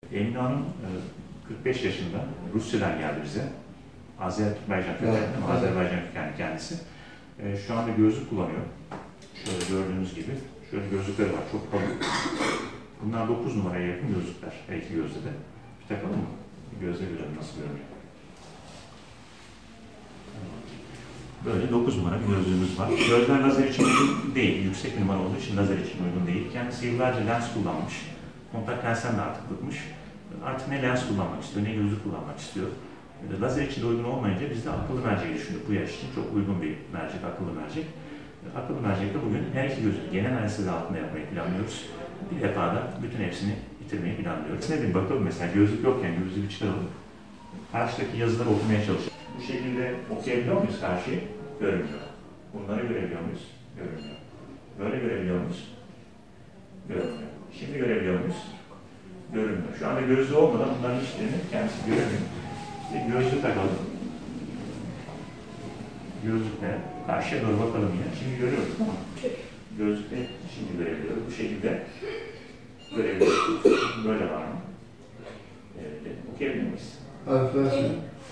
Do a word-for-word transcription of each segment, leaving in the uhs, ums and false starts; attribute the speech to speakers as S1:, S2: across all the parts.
S1: Emine Hanım kırk beş yaşında, Rusya'dan geldi bize. Azerbaycan kökenli, evet, ama Azerbaycan kökenli kendisi. Şu anda gözlük kullanıyor. Şöyle gördüğünüz gibi. Şöyle gözlükleri var, çok kalın. Bunlar dokuz numaraya yakın gözlükler, her iki gözde de. Bir takalım mı? Bir gözle görelim nasıl görünüyor. Böyle dokuz numara bir gözlüğümüz var. Gözler lazer için uygun değil, yüksek numara olduğu için lazer için uygun değil. Kendisi yıllarca lens kullanmış. Kontak lensten de artık bıkmış. Artık ne lens kullanmak istiyor, ne gözlük kullanmak istiyor. Lazer için de uygun olmayınca biz de akıllı merceği düşündük. Bu yaş için çok uygun bir mercek, akıllı mercek. Akıllı mercekte bugün her iki gözün genel anestezi altında yapmayı planlıyoruz. Bir defada bütün hepsini bitirmeyi planlıyoruz. Ne bir bakalım mesela gözlük yokken gözlüğü çıkaralım. Karşıdaki yazıları okumaya çalışalım. Bu şekilde okuyabiliyor muyuz karşıyı? Görünmüyor. Bunları görebiliyor muyuz? Görünmüyor. Böyle görebiliyor muyuz? Görünmüyor. Şimdi görebiliyor muyuz? Görünmüyor. Şu anda gözlüğü olmadan bunların hiçbirini kendisi göremiyor. Bir gözlük takalım. Gözlükle karşıya doğru bakalım yine. Şimdi görüyoruz ama gözlükle şimdi görebiliyoruz. Bu şekilde görebiliyoruz. Böyle var mı? Evet. Okuyabilir miyiz?
S2: Harfler.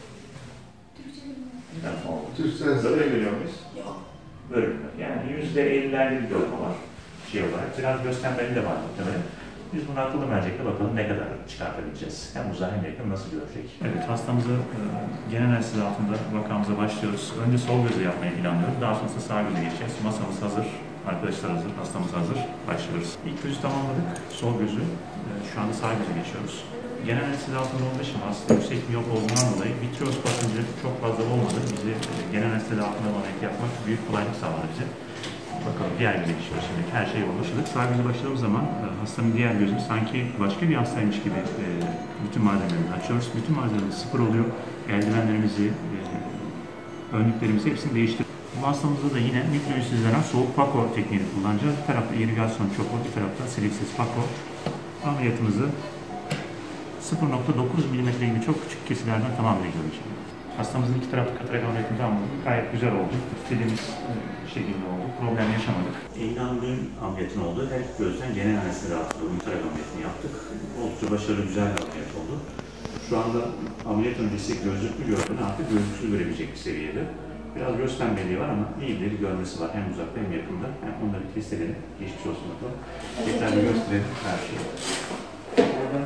S1: Tamam. Böyle görüyor muyuz? Yok. Görünmüyor. Yani yüzde ellilerde bir görme var. Şey olarak. Biraz göz tembelliği de var muhtemelen. Biz bunu akıllı mercekle bakalım ne kadar çıkartabileceğiz. Hem uzak hem yakın nasıl görecek? Evet, hastamızı e, genel anestezi altında vakamıza başlıyoruz. Önce sol gözü yapmayı planlıyoruz. Daha sonrasında sağ göze geçeceğiz. Masamız hazır, arkadaşlar hazır, hastamız hazır. Başlıyoruz. İlk gözü tamamladık. Sol gözü. E, şu anda sağ göze geçiyoruz. Genel anestezi altında olduğu için hasta yüksek miyop olduğundan dolayı vitreous basıncı çok fazla olmadı. Bizi e, genel anestezi altında ameliyat yapmak büyük kolaylık sağladı bize. Bakalım diğer göze geçiyoruz şimdi. Her şey yolunda. Sağ göze başladığımız zaman e, hastanın diğer gözünü sanki başka bir hastaymış gibi e, bütün malzemeleri açıyoruz. Bütün malzemelerimiz sıfır oluyor. Eldivenlerimizi, e, önlüklerimizi hepsini değiştiriyoruz. Bu hastamızda da yine mikroünsüzlenen soğuk pako tekniğini kullanacağız. Bir tarafta irigasyon çopur, bir tarafta silipsiz pako. Ameliyatımızı sıfır nokta dokuz milimetre gibi çok küçük kesilerden tamamlayacağız. Hastamızın iki taraflı katarak ameliyatını tamamladık. Gayet güzel oldu. İstediğimiz şekilde oldu. Problem yaşamadık. İlhan'ın ameliyatın olduğu her iki gözden genel anestezi altında katarak ameliyatını yaptık. Oldukça başarılı, güzel bir ameliyat oldu. Şu anda ameliyat öncesi gözlüklü gördüğünü artık gözlüksüz görebilecek bir seviyede. Biraz göz tembelliği var ama iyi bir görmesi var. Hem uzakta hem yakında. Hem onları bir test edelim. Geçmiş olsun bakalım. Tekrar bir gösterelim her şeyi. Burada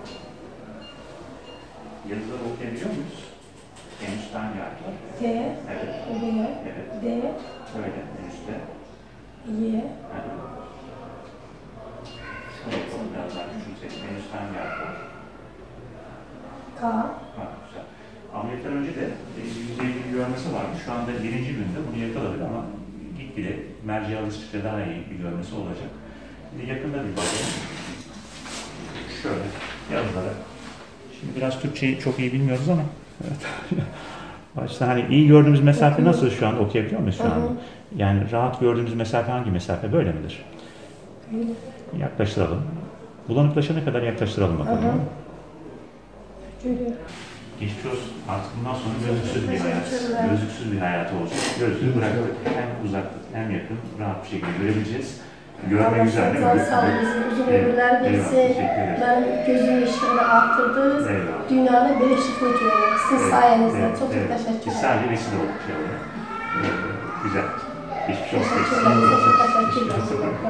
S1: yazıları okuyabiliyor muyuz? En üstte hangi harf var?
S3: T,
S1: evet.
S3: D,
S1: evet.
S3: D,
S1: öyle en üstte.
S3: Y.
S1: Evet. Yapalım biraz daha küçültelim. En üstte hangi harf var?
S3: K.
S1: Ha, güzel. Ameliyattan önce de yüzde elli bir görmesi vardı. Şu anda birinci günde bunu yakaladık ama gitgide merceğe alıştıkça daha iyi bir görmesi olacak. Şimdi yakında bir bakalım. Şöyle yazılara. Şimdi biraz Türkçeyi çok iyi bilmiyoruz ama evet. Başta hani iyi gördüğümüz mesafe nasıl şu an okuyabiliyor muyuz şu an? Yani rahat gördüğümüz mesafe hangi mesafe? Böyle midir? Yaklaştıralım. Bulanıklaşana kadar yaklaştıralım bakalım. Geçmiş olsun. Artık bundan sonra gözlüksüz bir hayat. Gözlüksüz bir hayat olacak. Gözlüğü bıraktık. Hem uzak hem yakın rahat bir şekilde görebileceğiz. Görme güzel değil mi?
S3: Sağ olun. Uzun ömürler versin. Ben gözüm yaşını arttırdı. Dünyada birleşiklik görüyorum. Sizin sayenizde. Çok çok teşekkür ederim.
S1: Biz sadece vesile olduk şey olarak. Güzel. Geçmiş olsun.
S3: Çok teşekkür ederim.